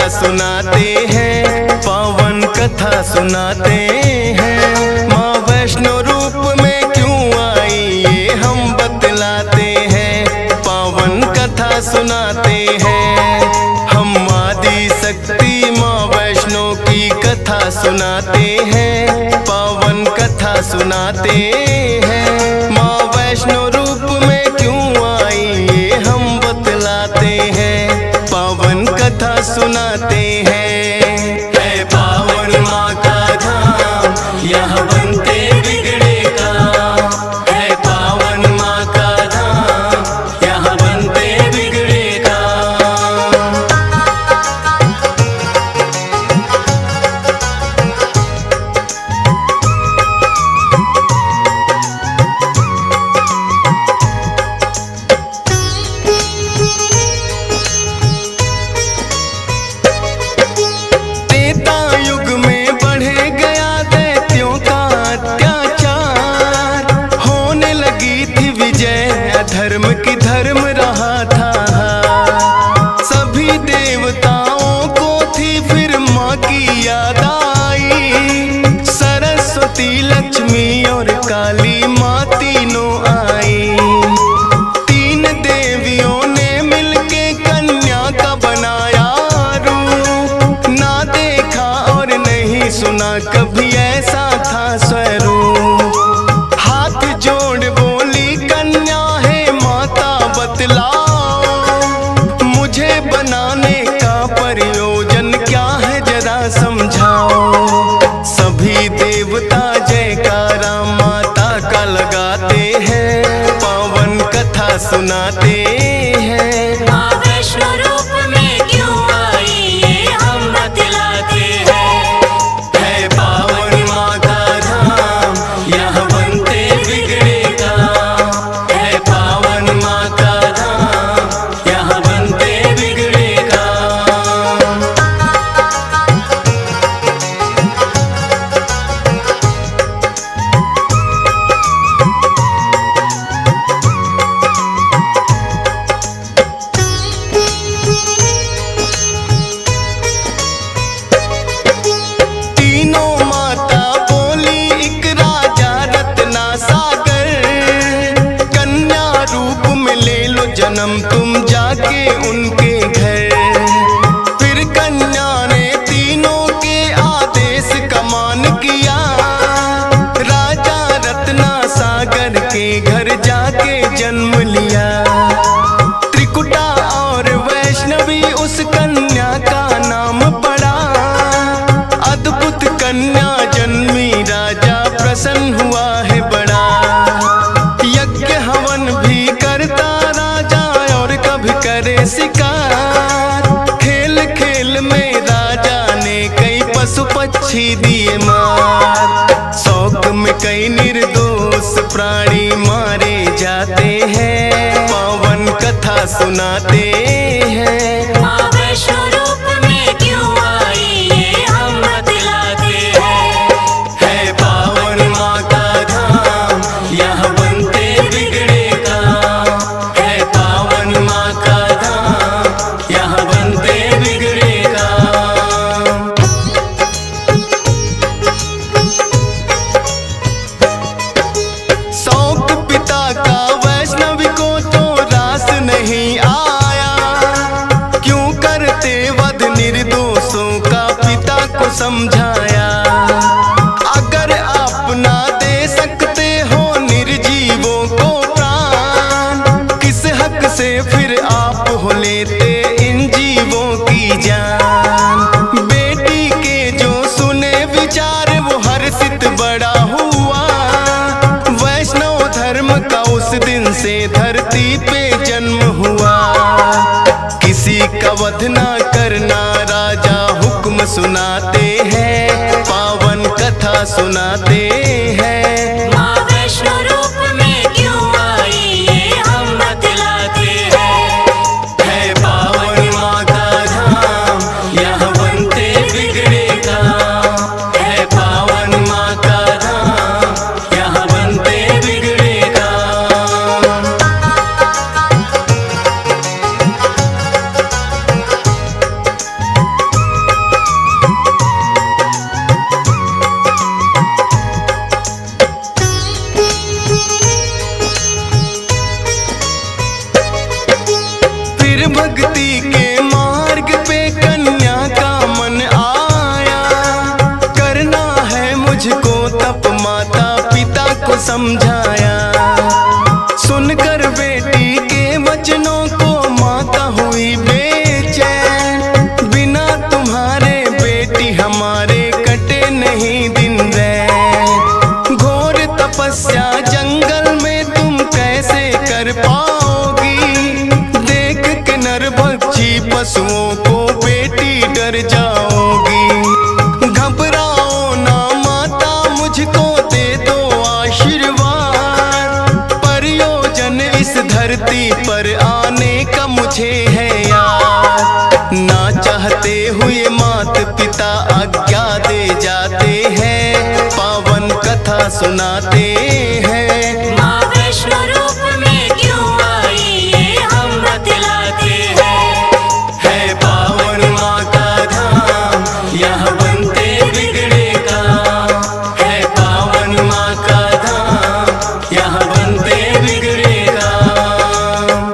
सुनाते हैं, पावन कथा सुनाते हैं। माँ वैष्णो रूप में क्यों आई ये हम बतलाते हैं, पावन कथा सुनाते हैं। हम आदि शक्ति माँ वैष्णो की कथा सुनाते हैं, पावन कथा सुनाते हैं। माँ वैष्णो रूप में क्यों आई ये हम बतलाते हैं, पावन कथा सुनाते हैं। है पावन माँ का धाम, यहाँ बनते बिगड़े काम। है पावन माँ का धाम, यहाँ बनते बिगड़े काम। धर्म की धर्म रहा था, सभी देवताओं को थी फिर माँ की याद आई। सरस्वती लक्ष्मी और काली माँ तीनों आई। तीन देवियों ने मिलके कन्या का बनाया रूप, ना देखा और नहीं सुना कभी ऐसा था स्वरूप। हाथ जोड़ बोली कन्या मुझे बनाने का प्रयोजन क्या है जरा समझाओ। सभी देवता जयकारा माता का लगाते हैं, पावन कथा सुनाते हैं। माँ वैष्णो रूप में क्यों आई ये हम बतलाते हैं। है पावन माँ का धाम, यहाँ बनते बिगड़े काम। है पावन माँ का जन्म तुम जाके उनके घर। फिर कन्या ने तीनों के आदेश का मान किया, राजा रत्ना सागर के घर जाके जन्म लिया। त्रिकुटा और वैष्णवी उस कन्या का नाम पड़ा। अद्भुत कन्या जन्मी राजा प्रसन्न हुआ है बड़ा। यज्ञ हवन भी करता करे शिकार। खेल खेल में राजा ने कई पशु पक्षी दिए मार। शौक में कई निर्दोष प्राणी मारे जाते हैं, पावन कथा सुनाते हैं। माँ वैष्णो रूप में क्यों आई ये हम बतलाते हैं। है पावन माँ का धाम, यहाँ बनते बिगड़े काम। है पावन माँ का यहाँ बनते बिगड़े काम। शौक पिता का वैष्णवी को तो रास नहीं आया। क्यों करते वध निर्दोषों का पिता को समझाया। अगर आप ना दे सकते हो निर्जीवों को प्राण, किस हक से फिर आप हो लेते इन जीवों की जान। बेटी के जो सुने विचार वो हर्षित बड़ा हुआ। वैष्णव धर्म का उस दिन से धरती पे जन्म हुआ। किसी का वध ना करना राजा हुक्म सुनाते हैं, पावन कथा सुनाते हैं। माँ वैष्णो रूप में क्यों आई ये हम बतलाते हैं। है पावन माँ का धाम, यहाँ बनते बिगड़े काम। है पावन माँ का धाम, यहाँ बनते बिगड़े काम। को समझाया। सुनकर बेटी के वचनों को माता हुई बेचैन। बिना तुम्हारे बेटी हमारे कटे नहीं दिन रैन। घोर तपस्या जंगल में तुम कैसे कर पाओगी। देख के नरभक्षी पशुओं को बेटी डर जाओगी। घबराओ ना माता, मुझको दे दो आशीर्वाद। प्रयोजन इस धरती पर आने का मुझे है याद। ना चाहते हुए माता पिता आज्ञा दे जाते हैं, पावन कथा सुनाते हैं। माँ वैष्णो रूप में क्यों आई ये हम बतलाते हैं। है पावन माँ का धाम, यहाँ बनते बिगड़े काम। है पावन माँ का धाम, यहाँ बनते बिगड़े काम।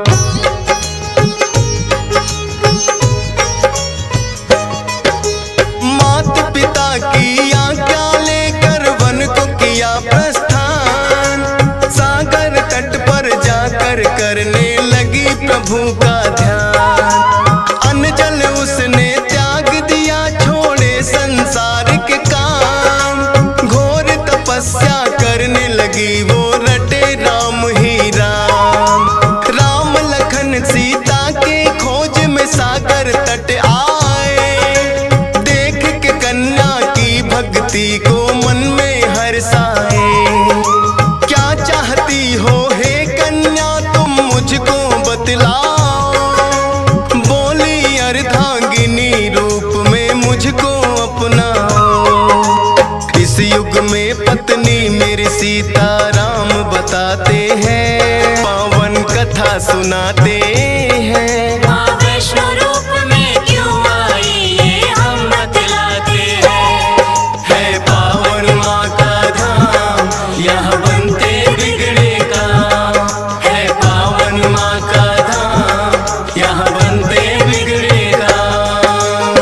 माता पिता की आज्ञा लेकर वन को किया प्रस्थान। सागर तट पर जाकर करने लगी प्रभु का ध्यान। अन्न जल उसने त्याग दिया, छोड़े संसार के काम। घोर तपस्या करने लगी वो, रटे राम ही राम। राम लखन सीता के खोज में सागर तट आए। देख के कन्या की भक्ति को मन में हर्षाए। क्या चाहती हो हे कन्या तुम मुझको बतलाओ। बोली अर्धांगिनी रूप में मुझको अपनाओ। इस युग में पत्नी मेरी सीता राम बताते हैं, पावन कथा सुनाते हैं। माँ वैष्णो रूप में क्यों आई ये हम बतलाते हैं। है पावन माँ का धाम, यहाँ बनते बिगड़े काम। है पावन माँ का धाम, यहाँ बनते बिगड़े काम।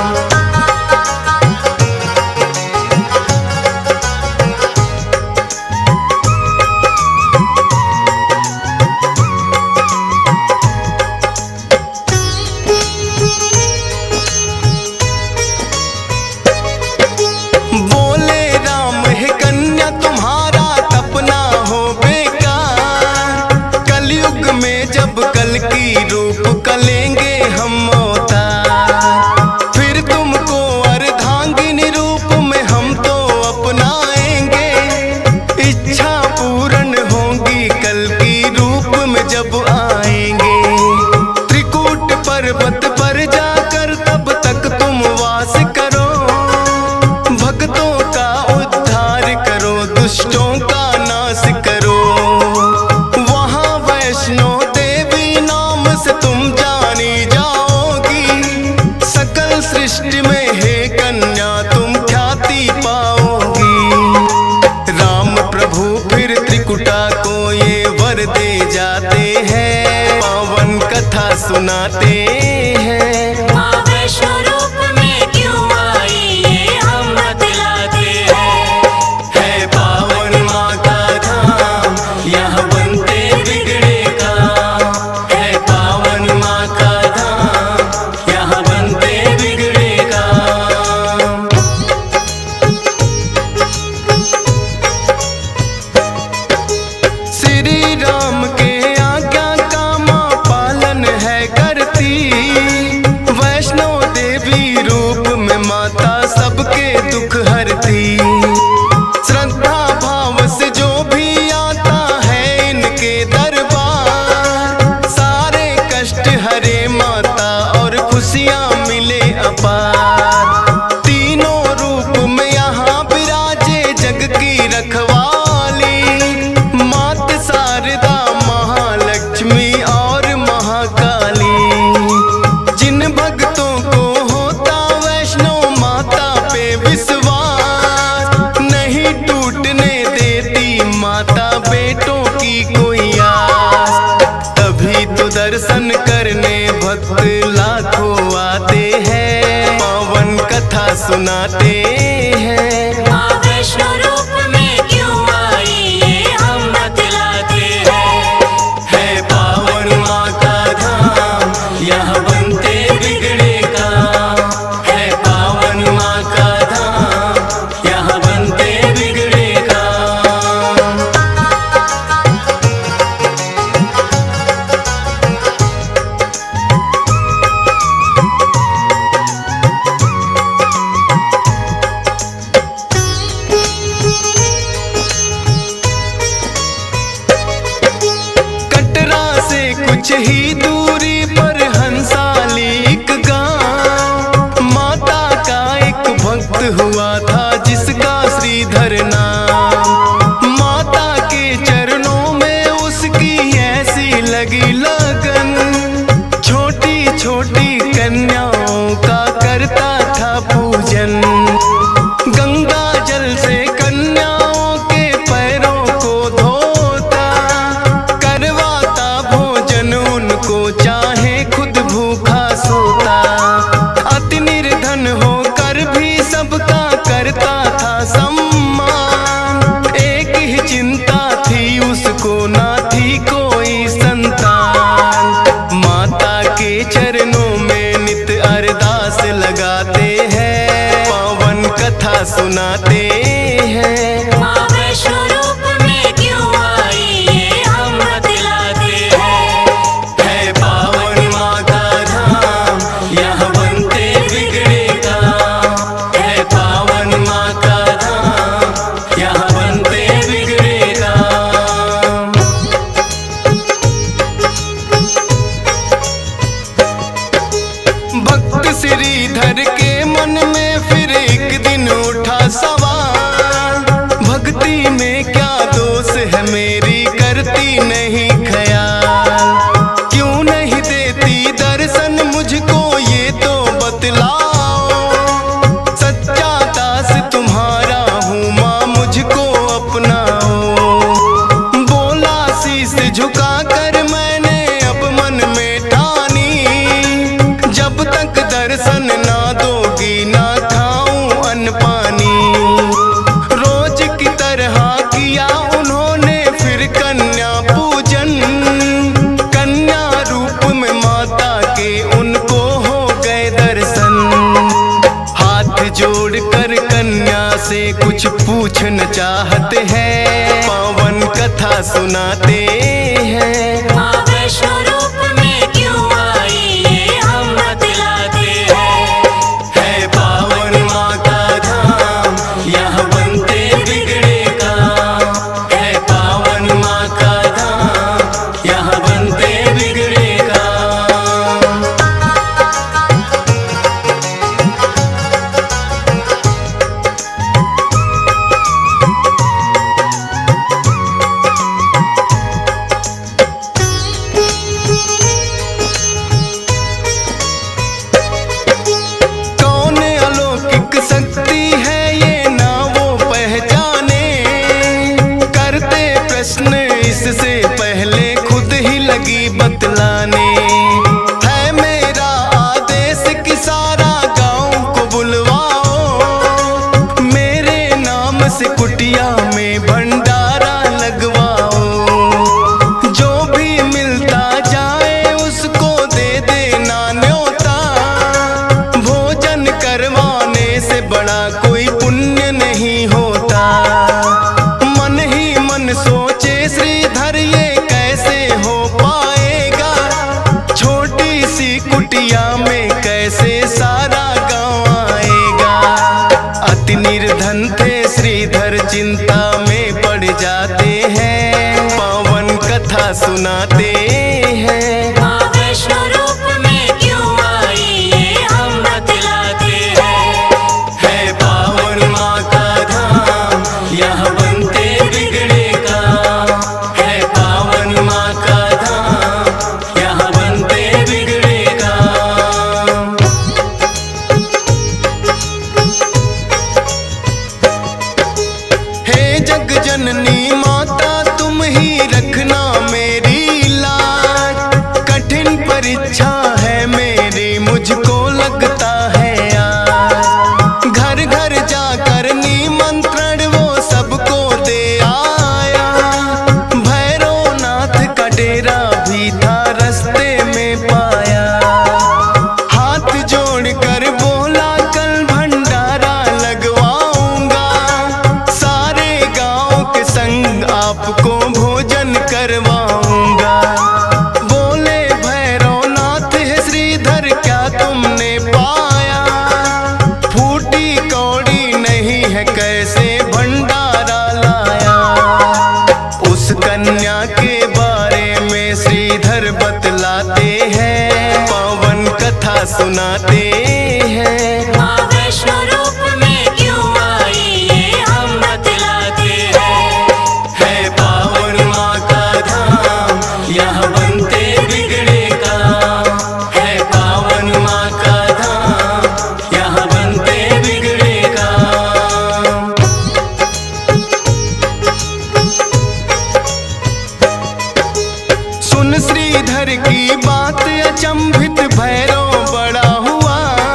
बोले राम है कन्या तुम्हारा तपना हो बेकार। कलयुग में जब कल की रूप कलेंगे हम अवतार। फिर तुमको अर्धांगिनी रूप में हम तो अपनाएंगे। इच्छा पूर्ण होगी कल की रूप में जब आएंगे। त्रिकूट पर्वत पर जाकर तब तक तुम वास करो। भक्तों का उद्धार करो, दुष्टों का नाश करो। वहाँ वैष्णो देवी नाम से तुम जानी जाओगी। सकल सृष्टि में हे कन्या तुम ख्याति पाओगी। राम प्रभु फिर त्रिकुटा को ये वर दे जाते हैं, पावन कथा सुनाते हैं। माँ वैष्णो रूप में क्यों आई ये हम बतलाते हैं। है पावन माँ का धाम, यहाँ बनते बिगड़े काम। है पावन माँ का धाम, यहाँ बनते बिगड़े काम। श्री राम के आज्ञा का माँ पालन है करती। वैष्णो देवी रूप में माता सबके दुख हरती। श्रद्धा भाव से जो भी आता है इनके दरबार। सारे कष्ट हरे माता और खुशियाँ मिले अपार। तीनों रूप में यहाँ विराजे जग की रखवाली। मात शारदा महालक्ष्मी और महाकाली। जिन भक्तों को होता वैष्णो माता पे विश्वास, नहीं टूटने देती माता बेटों की कोई आस। तभी तो दर्शन करने भक्त लाखों आते हैं, पावन कथा सुनाते हैं। माँ वैष्णो रूप में क्यों आई ये हम कुछ ही दूरी पर हंसाली एक गांव, माता का एक भक्त हुआ था जिसका श्रीधर नाम। माता के चरणों में उसकी ऐसी लगी लगन, छोटी छोटी कन्याओं का करता था पूजन। गंगा जल से कन्याओं के पैरों को धोता, करवाता भोजन उनको चाहे खुद भूखा सोता। अति निर्धन होकर भी सबका करता था सम्मान, एक ही चिंता थी उसको ना थी कोई संतान। माता के चरणों में नित अरदास लगाते हैं, पावन कथा सुनाते हैं। माँ वैष्णो रूप में क्यों आई ये हम बतलाते हैं। है पावन माँ का धाम, यहाँ बनते बिगड़े काम। है पावन माँ का धाम, यहाँ बनते बिगड़े काम। भक्त श्रीधर के मन में फिर एक दिन उठा सवाल, भक्ति में क्या दोष है मेरी करती नहीं ख्याल। क्यों नहीं देती दर्शन मुझको ये तो बतलाओ, सच्चा दास तुम्हारा हूँ माँ मुझको अपनाओ। बोला शीश झुका कर मैंने अब मन में ठानी, जब तक दर्शन ना दोगी ना खाऊं अन्न पानी। रोज की तरह किया उन्होंने फिर कन्या पूजन, कन्या रूप में माता के उनको हो गए दर्शन। हाथ जोड़कर कन्या से कुछ पूछना चाहते हैं, पावन कथा सुनाते हैं। माँ वैष्णो रूप में क्यों आई ये हम बतलाते हैं। है पावन माँ का धाम, यहाँ बनते बिगड़े काम। है पावन माँ का धाम, यहाँ बनते बिगड़े काम। कौन अलौकिक शक्ति है ये ना वो पहचाने, करते प्रश्न इससे पहले खुद ही लगी बतलाने। है मेरा आदेश कि सारा गांव को बुलवाओ, मेरे नाम से कुटिया में भंडारा लगवाओ। जो भी मिलता जाए उसको दे देना न्योता, भोजन करवाने से बड़ा कोई पुण्य नहीं होता। मन ही मन सोचे श्रीधर ये कैसे हो पाएगा, छोटी सी कुटिया में कैसे सारा गांव आएगा। अति निर्धन थे श्रीधर चिंता में पड़ जाते हैं, पावन कथा सुनाते हैं। माँ वैष्णो रूप में क्यों आई ये हम बतलाते हैं। है पावन माँ का धाम, यहाँ बनते बिगड़े काम। है पावन माँ का धाम, यहाँ बनते बिगड़े काम। हे जग जननी माता तुम ही रखना मेरी लाज, कठिन परीक्षा है मेरी मुझको लगता है आज। घर घर जाकर निमंत्रण वो सबको दे आया, भैरवनाथ का डेरा भी था रास्ते में पाया। हाथ जोड़कर बोला कल भंडारा लगवाऊंगा, सारे गांव के संग आपको भोजन करवाऊंगा। बोले भैरवनाथ है श्रीधर क्या तुमने पाया, फूटी कौड़ी नहीं है कैसे भंडारा लाया। उस कन्या के बारे में श्रीधर बतला सुनाते हैं। माँ वैष्णो रूप में क्यों आई ये हम बतलाते हैं। है पावन माँ का धाम, यहाँ बनते बिगड़े काम। है पावन माँ का धाम, यहाँ बनते बिगड़े काम। सुन श्रीधर की बात अचंभित भैरव बड़ा हुआ।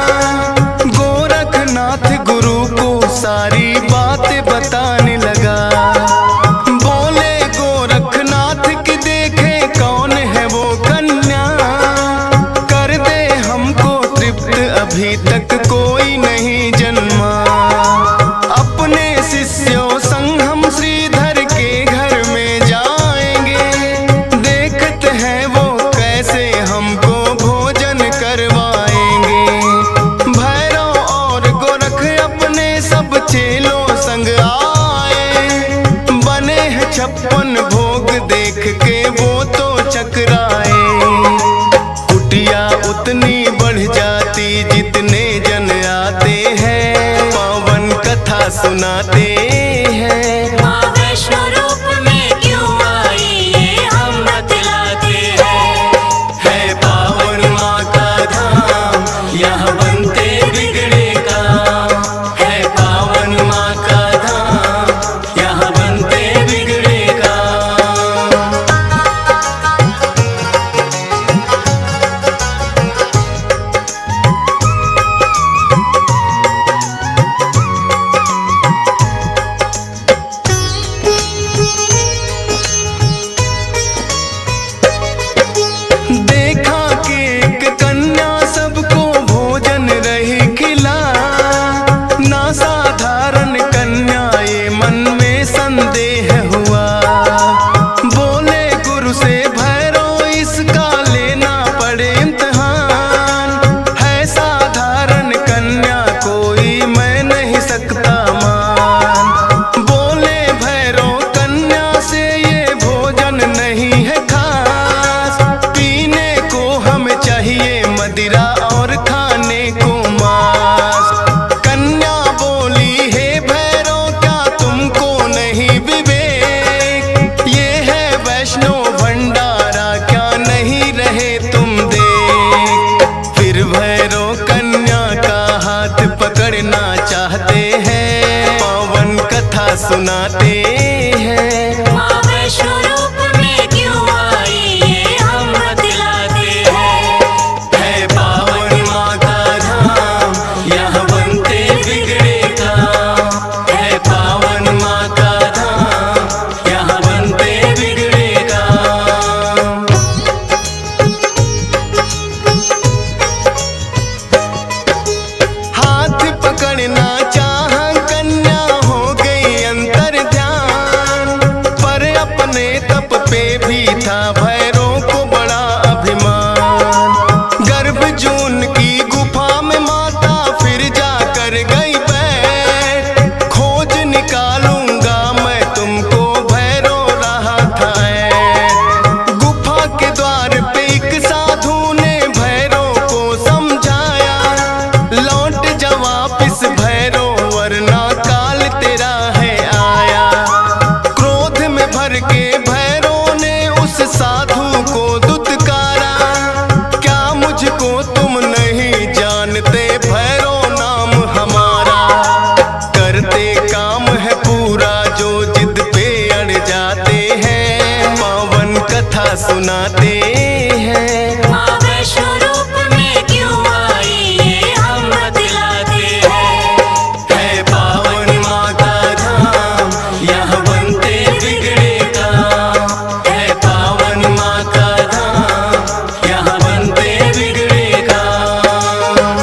गोरखनाथ गुरु को सारी बातें बताने लगा। बोले गोरखनाथ की देखे कौन है वो कन्या। कर दे हमको तृप्त अभी तक कोई नहीं जन्मा। अपने शिष्यों संग हम श्रीधर के घर में जाएंगे। देखते हैं वो कैसे हमको भोजन करवाएंगे। भैरव और गोरख अपने सब चेलों संग आए। बने हैं 56 भोग देख के वो तो चकराए। कुटिया उतनी बढ़ जाती जितने जन आते हैं। पावन कथा सुनाते हैं। माँ वैष्णो रूप में क्यों आई ये हम बतलाते हैं। है पावन माँ का धाम, यहाँ बनते बिगड़े काम। है पावन माँ का धाम, यहाँ बनते बिगड़े काम। देखा कि एक कन्या सबको भोजन रही खिला। ना साधारण कन्या ये मन में संदेह हुआ। बोले गुरु से भैरव इसका लेना पड़े इम्तिहान। है साधारण कन्या कोई मैं नहीं सकता मान। बोले भैरव कन्या से ये भोजन नहीं है खास। पीने को हमें चाहिए मदिरा और खाने को मांस। कन्या बोली हे भैरव क्या तुमको नहीं विवेक। ये है वैष्णो भंडारा क्या नहीं रहे तुम देख। फिर भैरव कन्या का हाथ पकड़ना चाहते हैं। पावन कथा सुनाते हैं। माँ वैष्णो रूप में क्यों आई ये हम बतलाते हैं। है पावन माँ का धाम, यहाँ बनते बिगड़े काम। है पावन माँ का धाम, यहाँ बनते बिगड़े काम। हाथ पकड़ना चाह कन्या हो गई अंतर ध्यान। पर अपने तप पे भी था भैरव को बड़ा अभिमान। गर्भजून की गुफा में माता फिर जाकर गई बैठ। खोज निकालूंगा मैं तुमको भैरव रहा था ऐठ। गुफा के द्वार पे एक साधु ने भैरव को समझाया। लौट जा वापिस भैरव वरना काल तेरा है आया। क्रोध में भर के भैरव ने उस साधु को दुत्कारा। क्या मुझको तुम नहीं जानते भैरव नाम हमारा। करते काम है पूरा जो जिद पे अड़ जाते हैं। पावन कथा सुनाते हैं। माँ वैष्णो रूप में क्यों आई ये हम बतलाते हैं। है पावन माँ का धाम, यहाँ बनते बिगड़े काम। है पावन माँ का धाम, यहाँ बनते बिगड़े काम।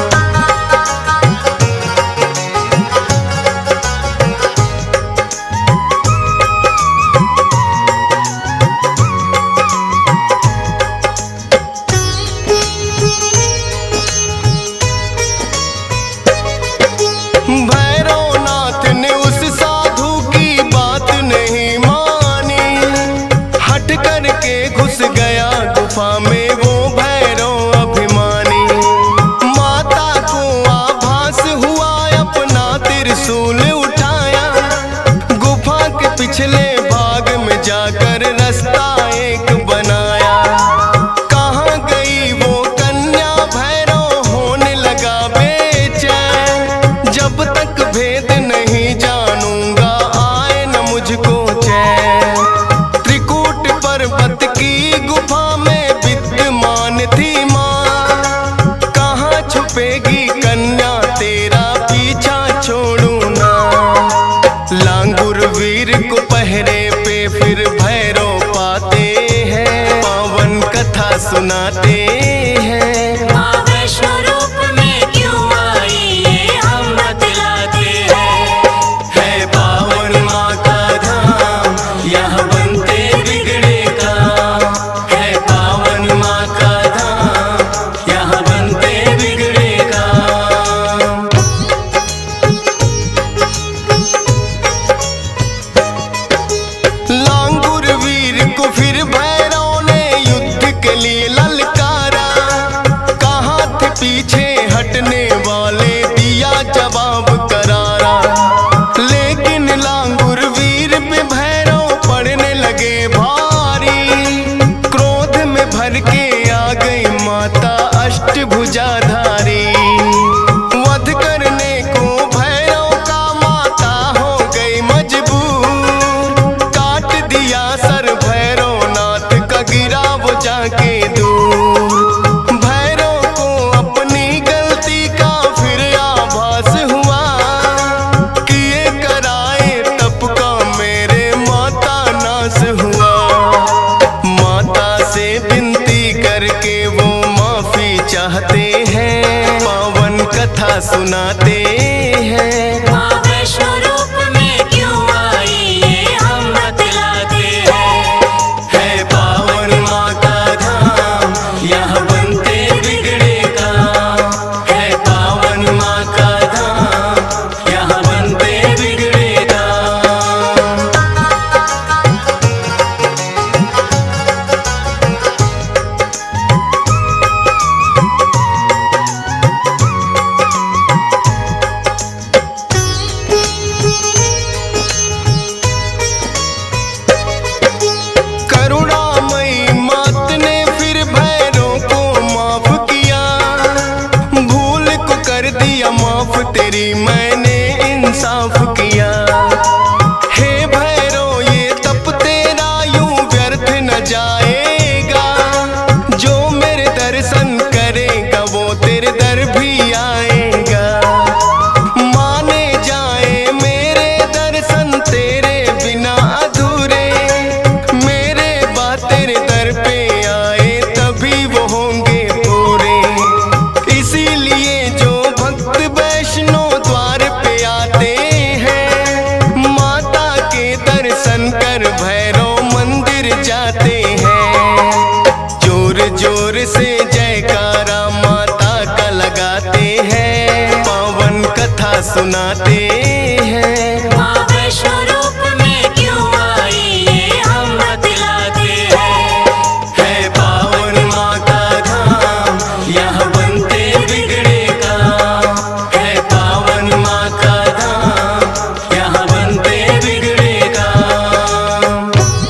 रास्ता एक बनाया। कहाँ गई वो कन्या भैरव होने लगा बेचैन। जब तक भेद नहीं जानूंगा आए न मुझको चैन। त्रिकूट पर्वत की गुफा में विद्यमान थी माँ। कहाँ छुपेगी कन्या तेरा पीछा छोड़ू ना। लांगुर वीर को पहरे पे फिर भैरव पाते हैं। पावन कथा सुनाते हैं। माँ वैष्णो रूप में क्यों आई ये हम बतलाते हैं। है पावन माँ का धाम यहाँ बनते बिगड़े काम। है पावन माँ का धाम यहाँ बनते बिगड़े काम। लांगुर वीर को फिर भैरव ने युद्ध के लिए ललकारा। कहाँ थे पीछे हटने वाले दिया जवाब करारा। लेकिन लांगुर वीर पे भैरव पड़ने लगे भारी। क्रोध में भर के आ गई माता अष्टभुजाधारी। वध करने को भैरव का माता हो गई मजबूर। काट दिया सर भैरव नाथ का गिरा वो जाके दूर। भैरव को अपनी गलती का फिर आभास हुआ। किए कराए तप का मेरे माता नाश हुआ। माता से विनती करके वो माफी चाहते हैं। पावन कथा सुनाते हैं। माँ वैष्णो रूप में क्यों आई ये हम बतलाते हैं। है पावन माँ का धाम यहाँ बनते बिगड़े काम। है पावन माँ का धाम यहाँ बनते बिगड़े काम। करुणामयी मात ने फिर भैरव को माफ किया। भूल को कर दिया माफ तेरी मैंने इंसाफ किया। हे भैरव ये तप तेरा यूं व्यर्थ न जाएगा। जो मेरे दर्शन करेगा वो तेरे दर भी आएगा। माने जाए मेरे दर्शन तेरे बिना अधूरे। मेरे बात तेरे दर पे आए तभी वो होंगे पूरे। इसीलिए जो भक्त वैष्णो द्वार पे आते हैं। माता के दर्शन कर भैरव मंदिर जाते हैं। जोर जोर से जयकारा माता का लगाते हैं। पावन कथा सुनाते हैं। माँ वैष्णो रूप में क्यों आई ये हम बतलाते हैं। है पावन माँ का धाम यहाँ बनते बिगड़े काम। है पावन माँ का धाम यहाँ बनते बिगड़े काम।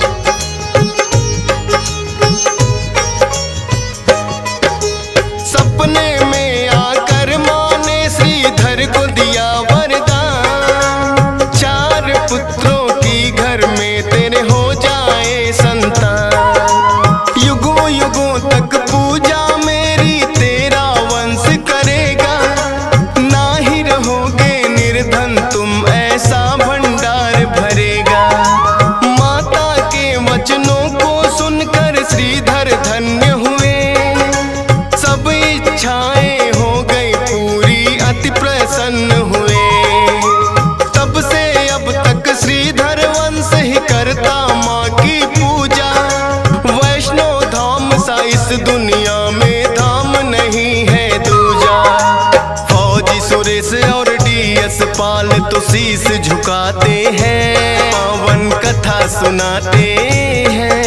सपने में आकर माँ ने श्रीधर को दिया वरदान। 4 पुत्रों की घर में तेरे हो जाए संतान। युगों युगों तक पूजा मेरी तेरा वंश करेगा। ना ही रहोगे निर्धन तुम ऐसा भंडार भरेगा। माता के वचनों को सुनकर श्रीधर धन्य हुए। सब इच्छाएं हो गई पूरी अति प्रसन्न हुए। तब से अब तक श्रीधर वंश ही करता माँ की पूजा। वैष्णो धाम सा इस दुनिया में धाम नहीं है दूजा। फौजी सुरेश और डीएस पाल तो शीश झुकाते हैं। पावन कथा सुनाते हैं।